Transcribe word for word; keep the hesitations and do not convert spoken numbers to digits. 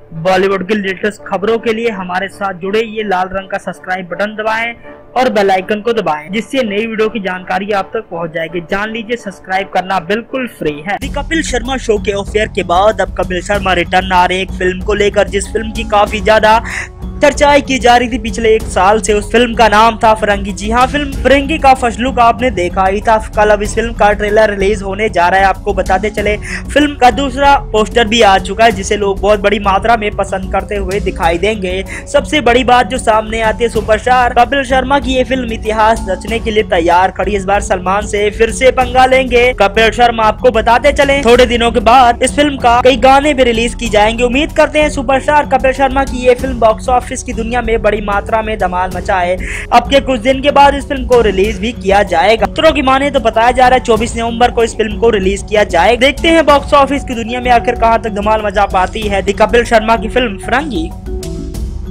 बॉलीवुड की लेटेस्ट खबरों के लिए हमारे साथ जुड़े, ये लाल रंग का सब्सक्राइब बटन दबाएं और बेल आइकन को दबाएं, जिससे नई वीडियो की जानकारी आप तक पहुंच जाएगी। जान लीजिए, सब्सक्राइब करना बिल्कुल फ्री है। दी कपिल शर्मा शो के ऑफेयर के बाद अब कपिल शर्मा रिटर्न आ रहे एक फिल्म को लेकर, जिस फिल्म की काफी ज्यादा चर्चाएं की जा रही थी पिछले एक साल से। उस फिल्म का नाम था फिरंगी। जी हाँ, फिल्म फिरंगी का फर्स्ट लुक आपने देखा ही था। कल अब इस फिल्म का ट्रेलर रिलीज होने जा रहा है। आपको बताते चले, फिल्म का दूसरा पोस्टर भी आ चुका है, जिसे लोग बहुत बड़ी मात्रा में पसंद करते हुए दिखाई देंगे। सबसे बड़ी बात जो सामने आती है, सुपरस्टार कपिल शर्मा की ये फिल्म इतिहास रचने के लिए तैयार खड़ी। इस बार सलमान से फिर से पंगा लेंगे कपिल शर्मा। आपको बताते चले, थोड़े दिनों के बाद इस फिल्म का कई गाने भी रिलीज की जाएंगे। उम्मीद करते हैं सुपरस्टार कपिल शर्मा की ये फिल्म बॉक्स ऑफिस की दुनिया में बड़ी मात्रा में धमाल मचाए। अब के कुछ दिन के बाद इस फिल्म को रिलीज भी किया जाएगा। सूत्रों की माने तो बताया जा रहा है चौबीस नवंबर को इस फिल्म को रिलीज किया जाएगा। देखते हैं बॉक्स ऑफिस की दुनिया में आखिर कहां तक धमाल मचा पाती है दी कपिल शर्मा की फिल्म फिरंगी।